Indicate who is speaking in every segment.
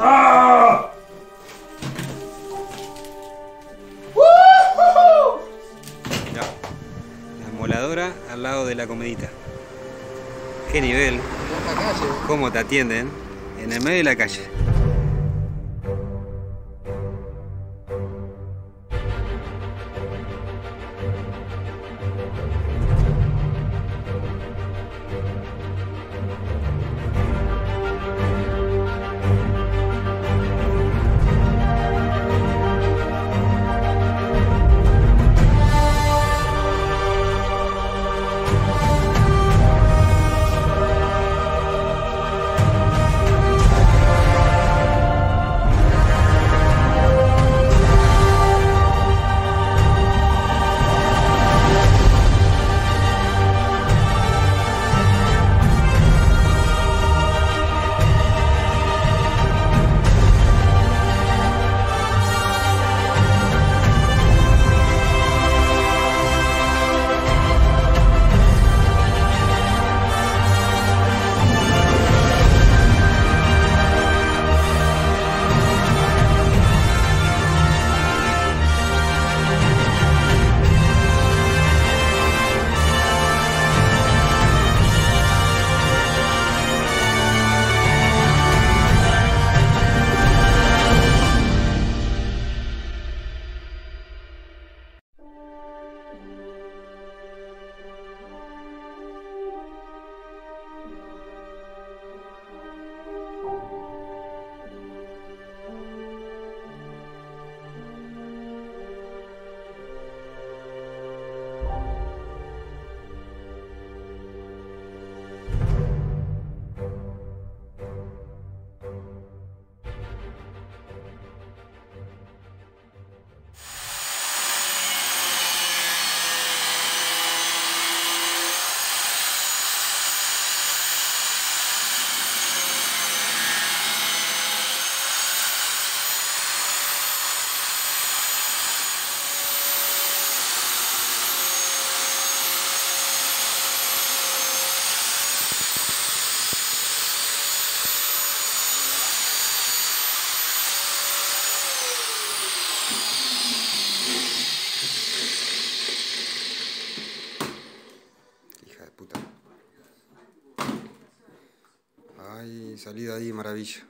Speaker 1: ¡Ah!
Speaker 2: Ya. La moladora al lado de la comedita. Qué nivel. Cómo te atienden en el medio de la calle. Ay, salida ahí, maravilla.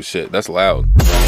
Speaker 1: Oh shit, that's loud.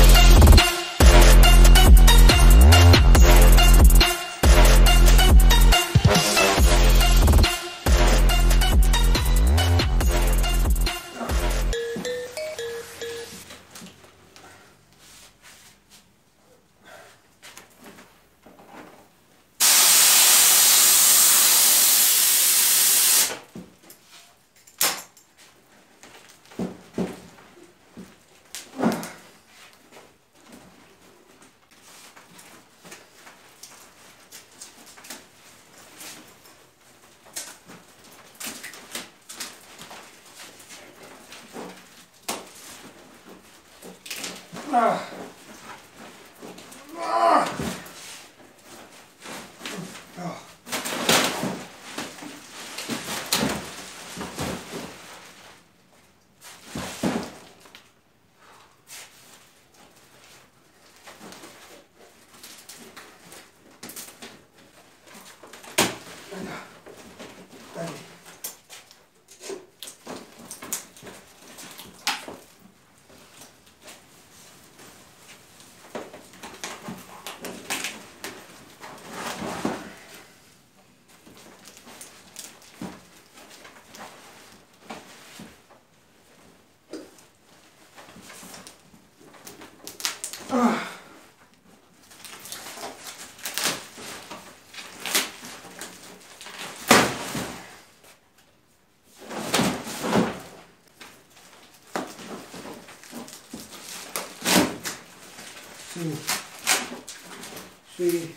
Speaker 3: Sí.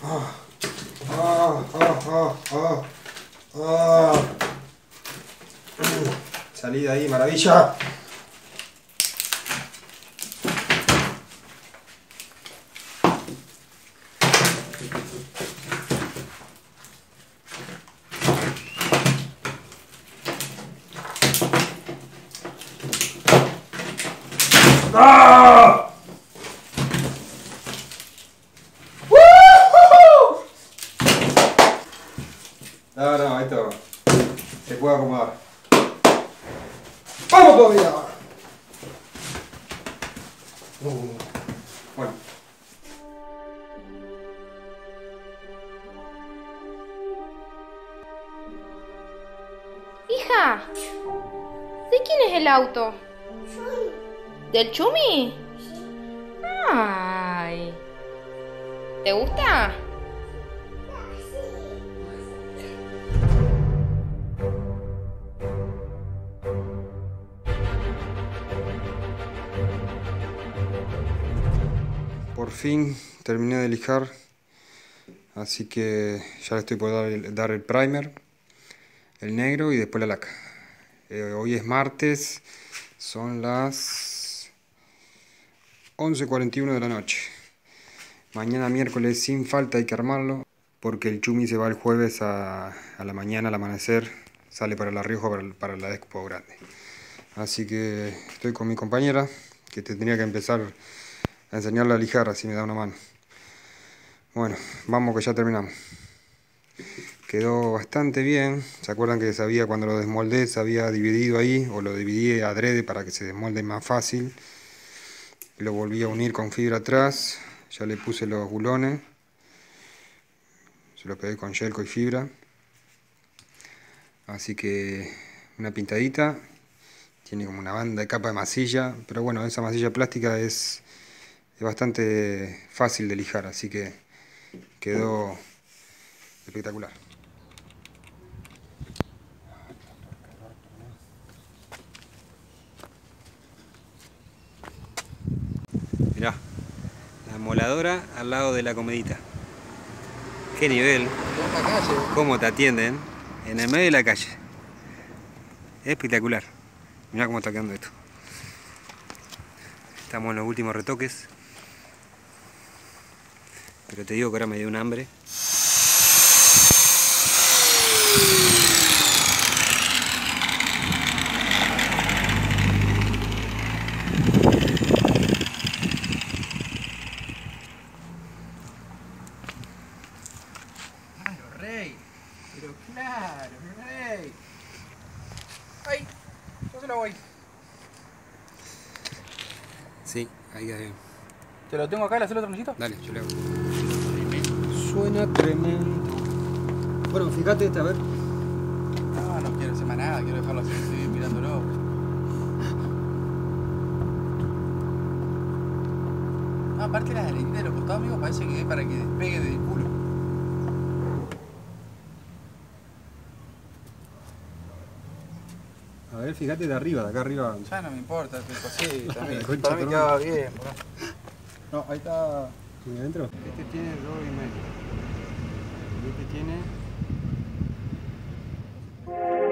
Speaker 1: Salí de ahí, maravilla. ¡Ah! No, esto se puede acomodar. ¡Vamos todavía! Bueno.
Speaker 3: Hija, ¿de quién es el auto? ¿Del Chumi? Ay. ¿Te gusta?
Speaker 1: Por fin terminé de lijar, así que ya le estoy por dar el primer, el negro y después la laca. Hoy es martes, son las 11:41 de la noche. Mañana miércoles sin falta hay que armarlo, porque el Chumi se va el jueves a la mañana, al amanecer, sale para La Rioja para la Expo Grande. Así que estoy con mi compañera, que tendría que empezar a enseñarle a lijar, así me da una mano. Bueno, vamos que ya terminamos. Quedó bastante bien. ¿Se acuerdan que sabía cuando lo desmoldé, se había dividido ahí? O lo dividí adrede para que se desmolde más fácil. Lo volví a unir con fibra atrás. Ya le puse los bulones. Se los pegué con yelco y fibra. Así que una pintadita. Tiene como una banda de capa de masilla. Pero bueno, esa masilla plástica es bastante fácil de lijar. Así que quedó espectacular.
Speaker 2: Mirá, la moladora al lado de la comedita. Qué nivel. Cómo te atienden en el medio de la calle. Espectacular. Mirá cómo está quedando esto. Estamos en los últimos retoques. Pero te digo que ahora me dio un hambre.
Speaker 4: Rey, pero claro, Rey. ¡Ay! Yo se lo voy.
Speaker 2: Sí, ahí queda bien.
Speaker 4: ¿Te lo tengo acá, le haces el otro tornillito?
Speaker 2: Dale, yo le hago.
Speaker 1: Suena tremendo. Bueno, fíjate esta, a ver.
Speaker 4: No, no quiero hacer más nada, quiero dejarlo así, estoy mirándolo. No, aparte las aletitas de los costados, amigo, parece que es para que despegue del culo.
Speaker 1: A ver, fíjate de arriba, de acá arriba.
Speaker 4: Ya no me importa, tipo así, también.
Speaker 1: Concha
Speaker 4: Para mí
Speaker 1: tu
Speaker 4: quedaba
Speaker 1: madre.
Speaker 4: bien, bro. No, ahí está.
Speaker 1: ¿Tiene adentro? Este tiene 2,5. Y este tiene